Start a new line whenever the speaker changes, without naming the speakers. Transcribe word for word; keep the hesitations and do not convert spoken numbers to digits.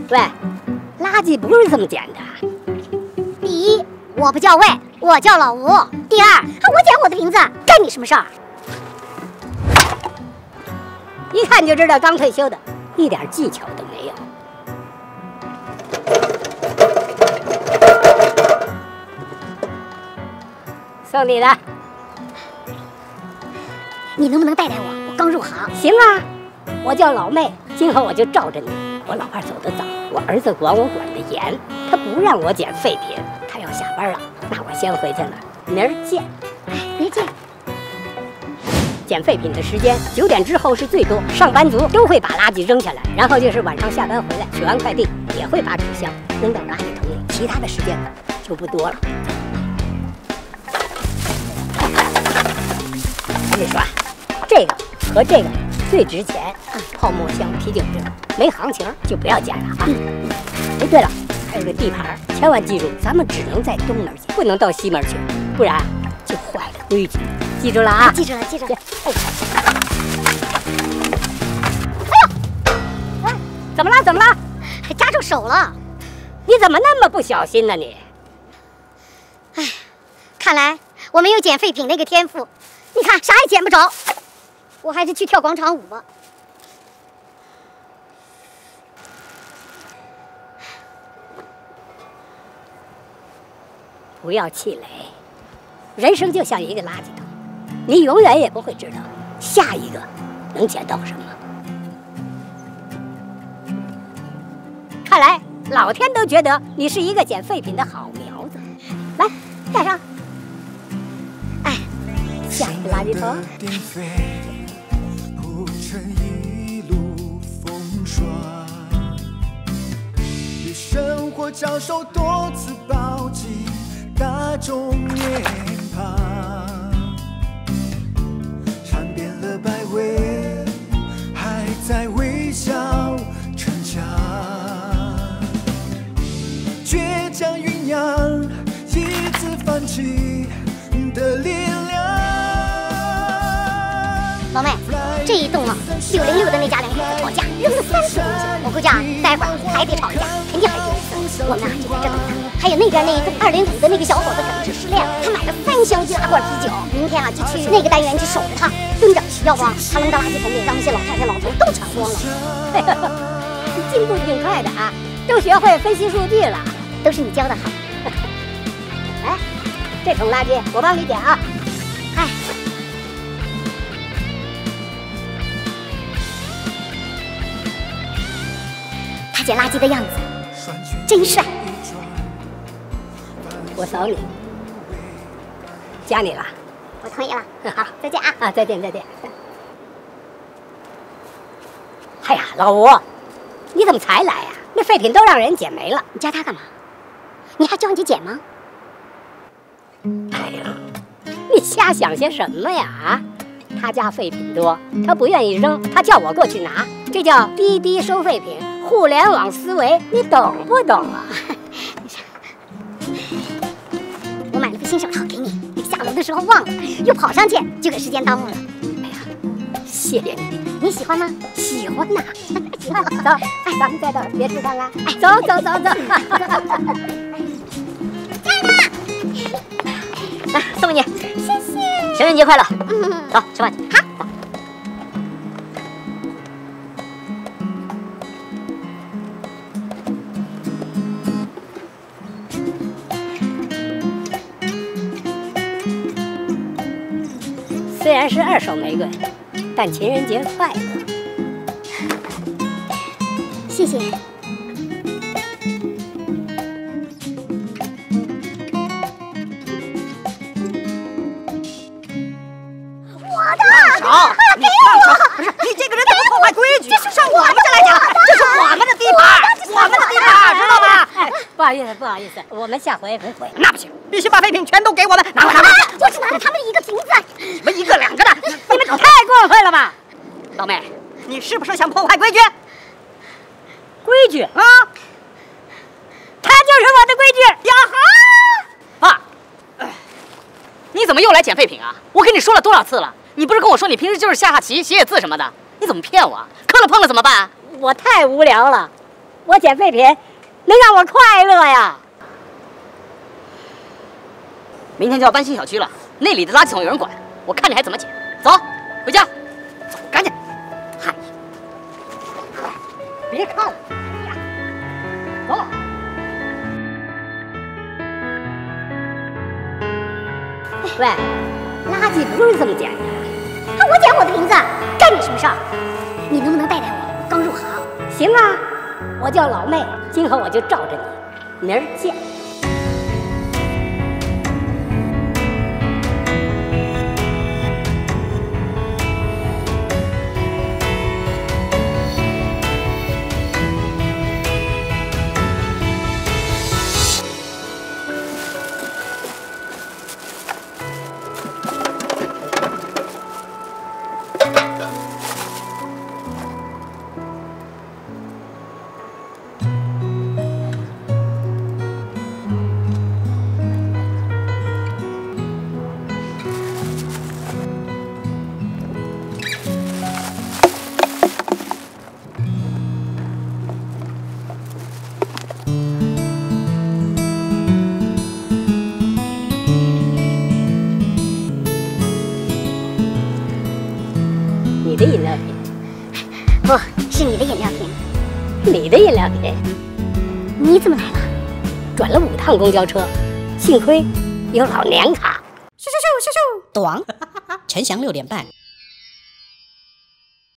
喂，垃圾不是这么捡的。
第一，我不叫魏，我叫老吴。第二，我捡我的瓶子，干你什么事儿？
一看就知道刚退休的，一点技巧都没有。送你的。
你能不能带带我？我刚入行。
行啊，我叫老妹，今后我就罩着你。我老伴走得早，我儿子管我管得严，他不让我捡废品，他要下班了，那我先回去了，明儿见。
哎，别见。
捡废品的时间九点之后是最多，上班族都会把垃圾扔下来，然后就是晚上下班回来取完快递，也会把纸箱扔到垃圾桶里，其他的时间就不多了。我跟你说，这个和这个最值钱，泡沫箱、啤酒瓶，没行情就不要捡了啊！哎，对了，还有个地盘，千万记住，咱们只能在东门捡，不能到西门去，不然就坏了规矩。记住了啊！
记住了，记住了。哎，
哎呦，怎么了？怎么了？
还扎住手了！
你怎么那么不小心呢你？
哎，看来我没有捡废品那个天赋。你看啥也捡不着，我还是去跳广场舞吧。
不要气馁，人生就像一个垃圾桶，你永远也不会知道下一个能捡到什么。看来老天都觉得你是一个捡废品的好苗子，来带上。哎，下一个垃圾桶。
与生活交手多次暴击，大众脸庞，尝遍了百味，还在微笑逞强，倔强酝酿一次放弃的力量。
老妹，这一栋啊，六零六的那家两口子吵架扔了三次东西，我估计啊，待会儿还得吵架，肯定还丢一次。我们啊就在这等他。还有那边那一栋二零五的那个小伙子可能是失恋了，他买了三箱易拉罐啤酒，明天啊就去那个单元去守着他，蹲着，要不啊他扔到垃圾桶里，让那些老太太老头都抢光了。
哎呦，你进步挺快的啊，都学会分析数据了，
都是你教的好。
来，这桶垃圾我帮你捡啊。
哎。他捡垃圾的样子真帅。
我扫你，加你了。
我同意了。好，再见啊！
啊，再见再见。哎呀，老吴，你怎么才来呀？那废品都让人捡没了，
你加他干嘛？你还着急捡吗？
哎呀，你瞎想些什么呀？啊，他家废品多，他不愿意扔，他叫我过去拿，这叫滴滴收废品。互联网思维，你懂不懂啊？
我买了个新手套给你，你下楼的时候忘了，又跑上去，就给时间耽误了。
哎呀，谢谢你，
你喜欢吗？
喜欢呐，
喜欢。
走，哎，咱们再到别处看看。哎，走走走走。
加油！
来，送给你，
谢谢。
情人节快乐。
嗯，
走，吃饭去。
好。
虽然是二手玫瑰，但情人节快乐。
谢谢。我的，
好，
给我！
不是你这个人怎么破坏规矩？
这是
上我们这来讲，这是我们的地盘，我们的地盘，知道吗？
哎，不好意思，不好意思，我们下回不会。
那不行，必须把废品全都给我们，拿过来！
我只拿了他们的一个瓶子。
什么一个两个的？
你们太过分了吧！
老妹，你是不是想破坏规矩？
规矩
啊，
它就是我的规矩
呀哈！啊，哎，你怎么又来捡废品啊？我跟你说了多少次了？你不是跟我说你平时就是下下棋、写写字什么的？你怎么骗我？磕了碰了怎么办？
我太无聊了。 我捡废品能让我快乐呀。
明天就要搬新小区了，那里的垃圾桶有人管，我看你还怎么捡。走，回家，走，赶紧。嗨，别看了，走。
喂，垃圾不是这么捡的。
啊，我捡我的瓶子，干你什么事儿？你能不能带带我？刚入行。
行啊，我叫老妹，今后我就罩着你，明儿见。你的饮料瓶？
不是你的饮料瓶。
你的饮料瓶？
你怎么来了？
转了五趟公交车，幸亏有老年卡。
咻咻咻咻咻，短，陈翔六点半。